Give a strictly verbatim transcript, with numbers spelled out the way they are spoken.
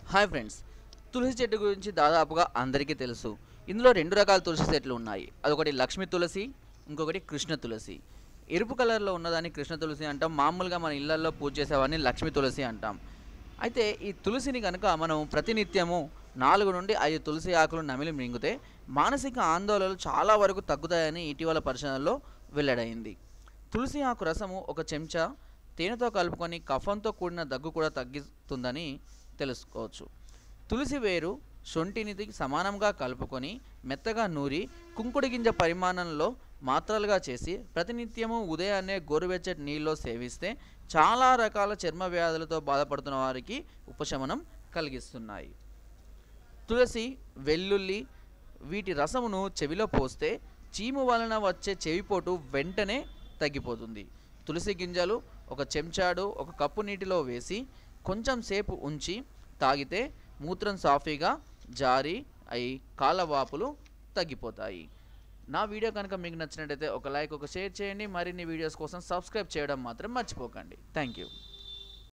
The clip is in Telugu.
హాయ్ ఫ్రెండ్స్, తులసి చెట్టు గురించి దాదాపుగా అందరికీ తెలుసు. ఇందులో రెండు రకాల తులసి చెట్లు ఉన్నాయి. అదొకటి లక్ష్మీ తులసి, ఇంకొకటి కృష్ణ తులసి. ఎరుపు కలర్లో ఉన్నదాన్ని కృష్ణ తులసి అంటాం. మామూలుగా మన ఇళ్లల్లో పూజ చేసేవాడిని లక్ష్మీ తులసి అంటాం. అయితే ఈ తులసిని కనుక మనం ప్రతినిత్యము నాలుగు నుండి ఐదు తులసి ఆకులు నమిలి మింగితే మానసిక ఆందోళనలు చాలా వరకు తగ్గుతాయని ఇటీవల పరిశోధనలో వెల్లడైంది. తులసి ఆకు రసము ఒక చెంచా తేనెతో కలుపుకొని కఫంతో కూడిన దగ్గు కూడా తగ్గిస్తుందని తెలుసుకోవచ్చు. తులసి వేరు శొంఠిని సమానంగా కలుపుకొని మెత్తగా నూరి కుంకుడి గింజ పరిమాణంలో మాత్రలుగా చేసి ప్రతినిత్యము ఉదయాన్నే గోరువెచ్చటి నీళ్ళలో సేవిస్తే చాలా రకాల చర్మ వ్యాధులతో బాధపడుతున్న వారికి ఉపశమనం కలిగిస్తున్నాయి. తులసి, వెల్లుల్లి వీటి రసమును చెవిలో పోస్తే చీము వలన వచ్చే చెవిపోటు వెంటనే తగ్గిపోతుంది. తులసి గింజలు ఒక చెంచాడు ఒక కప్పు నీటిలో వేసి కొంచెం సేపు ఉంచి తాగితే మూత్రం సాఫీగా జారి అయి కాళ్ళవాపులు తగ్గిపోతాయి. నా వీడియో కనుక మీకు నచ్చినట్టయితే ఒక లైక్, ఒక షేర్ చేయండి. మరిన్ని వీడియోస్ కోసం సబ్స్క్రైబ్ చేయడం మాత్రం మర్చిపోకండి. Thank you.